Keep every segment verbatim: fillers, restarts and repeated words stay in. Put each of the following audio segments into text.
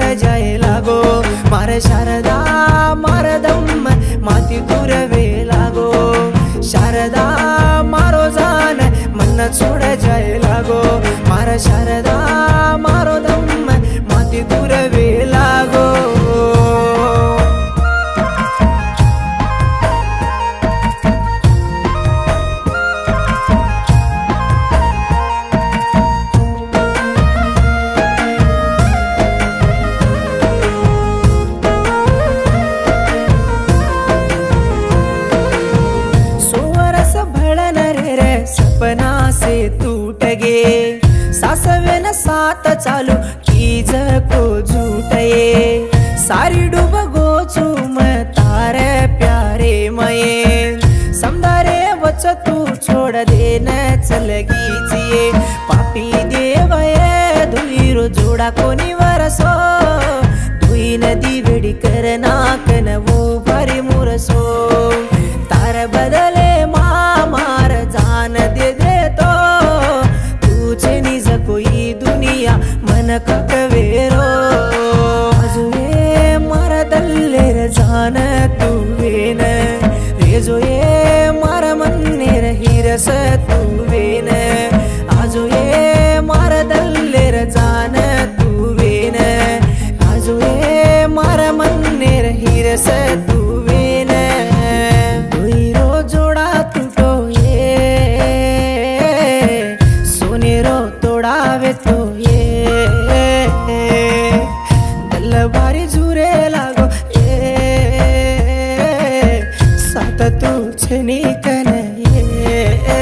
जाए लागो मारे शारदा मारदम माती दूरवे लागो शारदा मारो जान मन छोड़ जाए लागो मारा शारदा मारो दम माती दूरवे लागो। सपना से टूट गे सासवे न साथ चालू कीज को झूठे सारी डूब गो चूम तारे प्यारे मये समदारे वच तू छोड़ दे न चल गीजिए पापी देवये धुईरो जोड़ा कोनी वरसो धुई नदी वेड़ी करना कन वो भरी मुरसो तार बदले मार जान दे दे तो तुझे निज कोई दुनिया मन ककवेरो आजुए मारा दल्लेर जान तुवेन रेजो ये मारा मन्नेर हिरस तुवेन आजुए मारा दल्लेर जान तुवेन आजुए मारा मन्नेर हिरस तुवेन तुईरो जोड़ा तोड़ावे तो ये दल बारी झूरे लागो ये सात तू छनी कन ये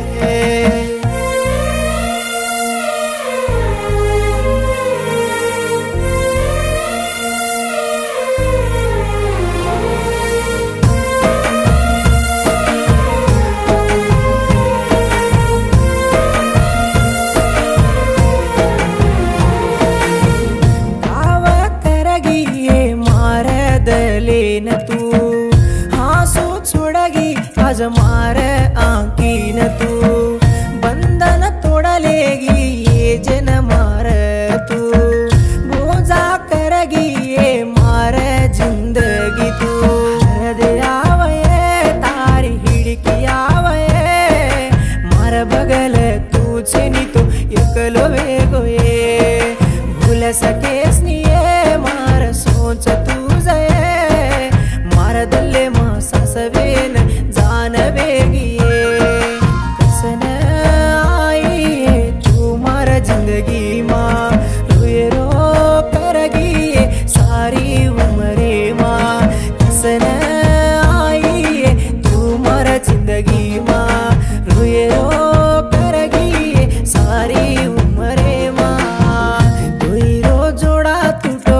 न तू हाँसू छोड़गी आज मारे आंकी न तू बंधन तोड़ा लेगी ये जन मार तू बोझा करेगी ये मारे जिंदगी तू हृदय आवये तारी हिड़की आवये मार बगल तू छेनी तो एकलो वेगो ये भूल सके स्निये मार सोच तू दल्ले माँ सासवेन जान बेगिए कसन आई तू मारा जिंदगी माँ रोए रो करगी सारी उम्रे माँ कसन आई तू मारा जिंदगी माँ रोए रो करगी सारी उम्रे माँ कोई रो जोड़ा टूटो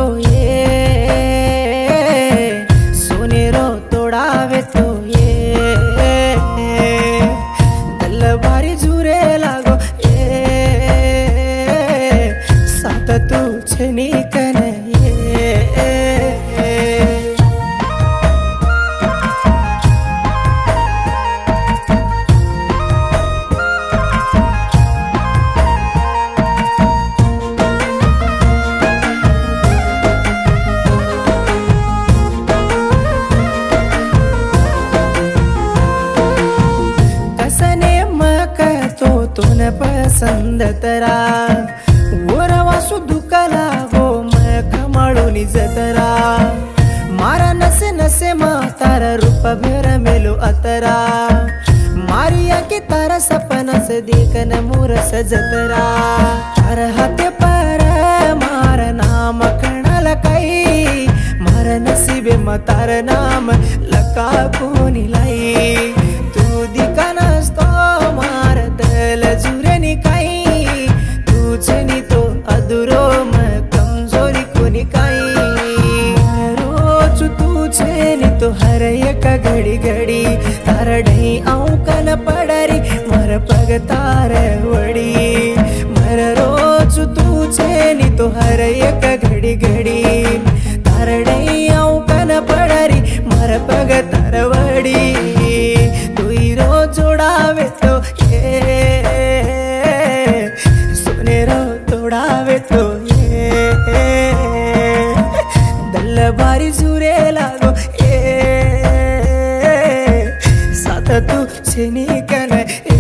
तोड़ावे तो ये दल बारी झूरे लागो ये सात तू छनी कन ये तुन पसंद तरा वरवासु दुखला गो मैं कमाड़ो निजतरा मारा नसे नसे मा तारा रूप भेर मेलो अतरा मारिया के तारा सपना से देखन मुरस जतरा तार हाथे पर मारा नाम कणा लकाई मारा नसीबे मा तार नाम लका कोनी लाई तू दिकानस तो मार दल जुरे निकाई तुझनी तो अधूरो मैं कमजोरी को निकाई रोज तुझे नी तो हर एक घड़ी घड़ी तार ढई आऊं कन पड़री मर पग तार वड़ी मर रोज तुझे नी तो हर एक घड़ी घड़ी तार ढई आऊं कन पड़री मर पग तार वड़ी तुई रो जोड़ावे तो ये सोने रो तोड़ावे तो ये मारी जुरे लागो ए साथ तू छेनी कन ए